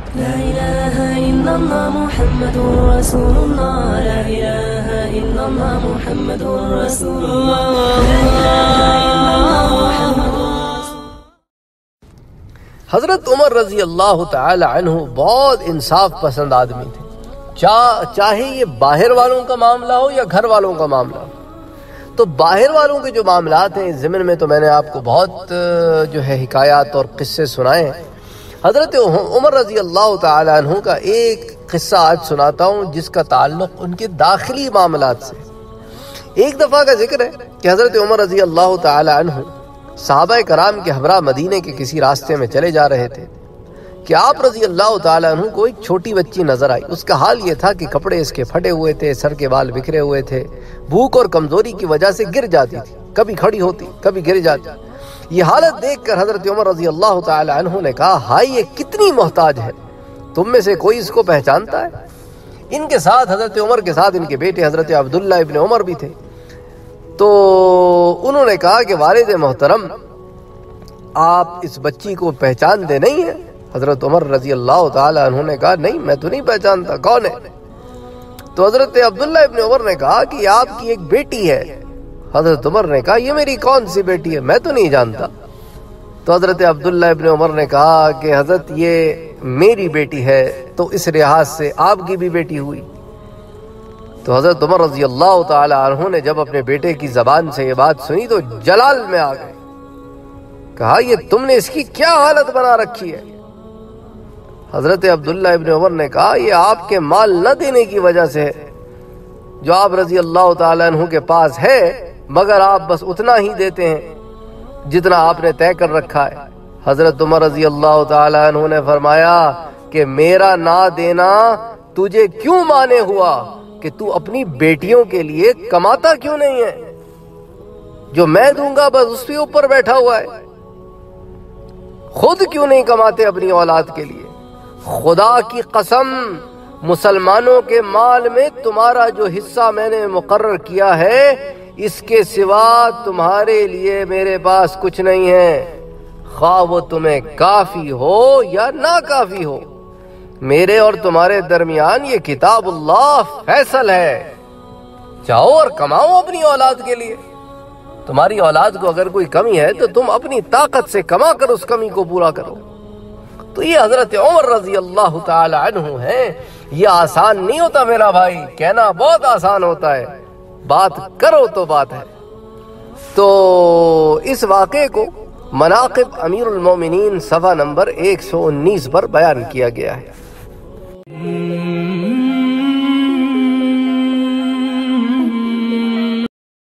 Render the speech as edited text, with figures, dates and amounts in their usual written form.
لا إله إلا الله محمد رسول الله لا إله إلا الله محمد رسول الله لا إله إلا الله محمد حضرت عمر رضی اللہ تعالی عنہ بہت انصاف پسند آدمی تھے، چاہے یہ باہر والوں کا معاملہ ہو یا گھر والوں کا معاملہ ہو۔ تو باہر والوں کے جو معاملات ہیں، اس ضمن میں تو میں نے آپ کو بہت جو ہے حکایات اور قصے سنائے ہیں۔ حضرت عمر رضی اللہ تعالی عنہ کا ایک قصہ آج سناتا ہوں جس کا تعلق ان کے داخلی معاملات سے۔ ایک دفعہ کا ذکر ہے کہ حضرت عمر رضی اللہ تعالی عنہ صحابہ کرام کے ہمراہ مدینے کے کسی راستے میں چلے جا رہے تھے کہ آپ رضی اللہ تعالیٰ عنہ کو ایک چھوٹی بچی نظر آئی۔ اس کا حال یہ تھا کہ کپڑے اس کے پھٹے ہوئے تھے، سر کے بال بکھرے ہوئے تھے، بھوک اور کمزوری کی وجہ سے گر جاتی تھی، کبھی کھڑی ہوتی کبھی گر جاتی۔ یہ حالت دیکھ کر حضرت عمر رضی اللہ تعالیٰ عنہ نے کہا، ہائی یہ کتنی محتاج ہے، تم میں سے کوئی اس کو پہچانتا ہے؟ ان کے ساتھ حضرت عمر کے ساتھ ان کے بیٹے حضرت عبداللہ ابن عمر بھی تھے۔ تو انہوں نے کہا کہ والد محترم، آپ اس بچی کو پہچانتے نہیں ہیں؟ حضرت عمر رضی اللہ تعالی عنہ نے کہا، نہیں میں تو نہیں پہچانتا، کون ہے؟ تو حضرت عبداللہ ابن عمر نے کہا کہ یہ آپ کی ایک بیٹی ہے۔ حضرت عمر نے کہا، یہ میری کون سی بیٹی ہے، میں تو نہیں جانتا۔ تو حضرت عبداللہ ابن عمر نے کہا کہ حضرت یہ میری بیٹی ہے، تو اس لحاظ سے آپ کی بھی بیٹی ہوئی۔ تو حضرت عمر رضی اللہ تعالی عنہ نے جب اپنے بیٹے کی زبان سے یہ بات سنی تو جلال میں آ گئے، کہا یہ تم نے اس کی کیا حالت بنا رکھی ہے؟ حضرت عبداللہ ابن عمر نے کہا، یہ آپ کے مال نہ دینے کی وجہ سے ہے، جو آپ رضی اللہ تعالیٰ عنہ کے پاس ہے، مگر آپ بس اتنا ہی دیتے ہیں جتنا آپ نے طے کر رکھا ہے۔ حضرت عمر رضی اللہ تعالیٰ عنہ نے فرمایا کہ میرا نہ دینا تجھے کیوں مانے ہوا کہ تو اپنی بیٹیوں کے لیے کماتا کیوں نہیں ہے؟ جو میں دوں گا بس اس کے اوپر بیٹھا ہوا ہے، خود کیوں نہیں کماتے اپنی اولاد کے لیے؟ خدا کی قسم، مسلمانوں کے مال میں تمہارا جو حصہ میں نے مقرر کیا ہے، اس کے سوا تمہارے لیے میرے پاس کچھ نہیں ہے، خواہ وہ تمہیں کافی ہو یا نا کافی ہو۔ میرے اور تمہارے درمیان یہ کتاب اللہ فیصل ہے، جاؤ اور کماؤ اپنی اولاد کے لیے۔ تمہاری اولاد کو اگر کوئی کمی ہے تو تم اپنی طاقت سے کما کر اس کمی کو پورا کرو۔ تو یہ حضرت عمر رضی اللہ تعالی عنہ ہیں۔ یہ آسان نہیں ہوتا میرا بھائی، کہنا بہت آسان ہوتا ہے، بات کرو تو بات ہے۔ تو اس واقعے کو مناقب امیر المومنین صفحہ نمبر 119 پر بیان کیا گیا ہے۔